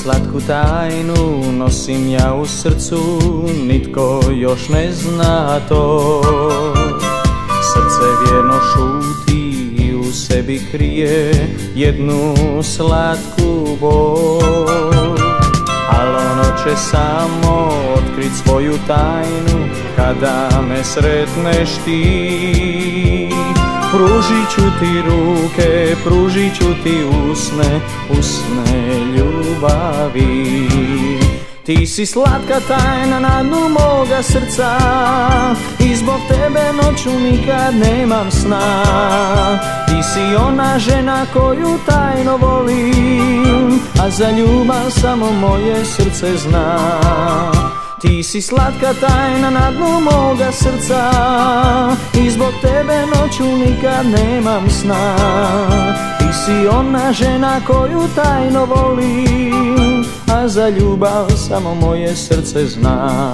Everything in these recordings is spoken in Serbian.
slatku tajnu nosim ja u srcu, nitko još ne zna to. Srce vjerno šuti i u sebi krije jednu slatku bol. Al ono će samo otkrit svoju tajnu kada me sretneš ti. Pružit ću ti ruke, pružit ću ti usne, usne ljubavi. Ti si slatka tajna na dnu moga srca i zbog tebe noću nikad nemam sna. Ti si ona žena koju tajno volim, a za ljubav samo moje srce zna. Ti si slatka tajna na dnu moga srca i zbog tebe noću nikad nemam sna. Ti si ona žena koju tajno volim, a za ljubav samo moje srce zna.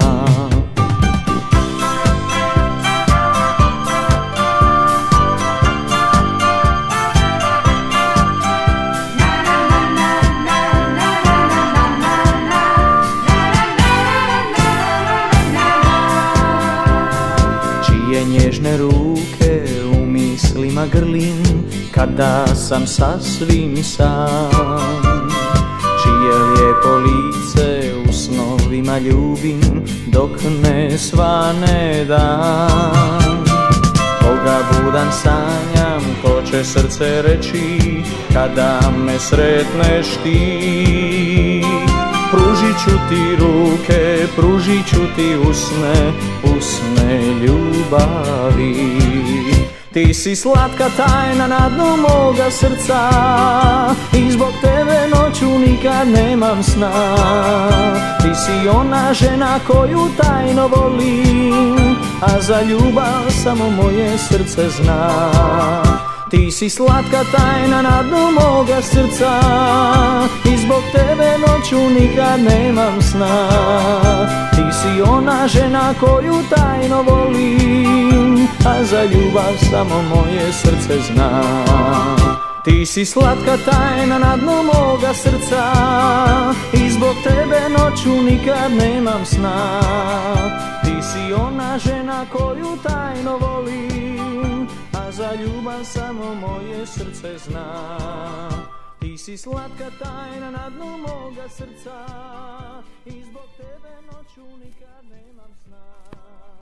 Nježne ruke u mislima grlim kada sam sasvim sam. Čije lijepo lice u snovima ljubim dok ne svane dan. Koga budan sanjam, to će srce reći kada me sretneš ti. Pružit ću ti ruke, pružit ću ti usne, usne ljubavi. Ti si slatka tajna na dnu moga srca i zbog tebe noću nikad nemam sna. Ti si ona žena koju tajno volim, a za ljubav samo moje srce zna. Ti si slatka tajna na dnu moga srca i zbog tebe noću nikad nemam sna. Ti si ona žena koju tajno volim, a za ljubav samo moje srce zna. Ti si slatka tajna na dnu moga srca i zbog tebe noću nikad nemam sna. Ti si ona žena koju tajno volim, a za ljubav samo moje srce zna. Ti si slatka tajna na dnu moga srca i zbog tebe noću nikad nemam sna.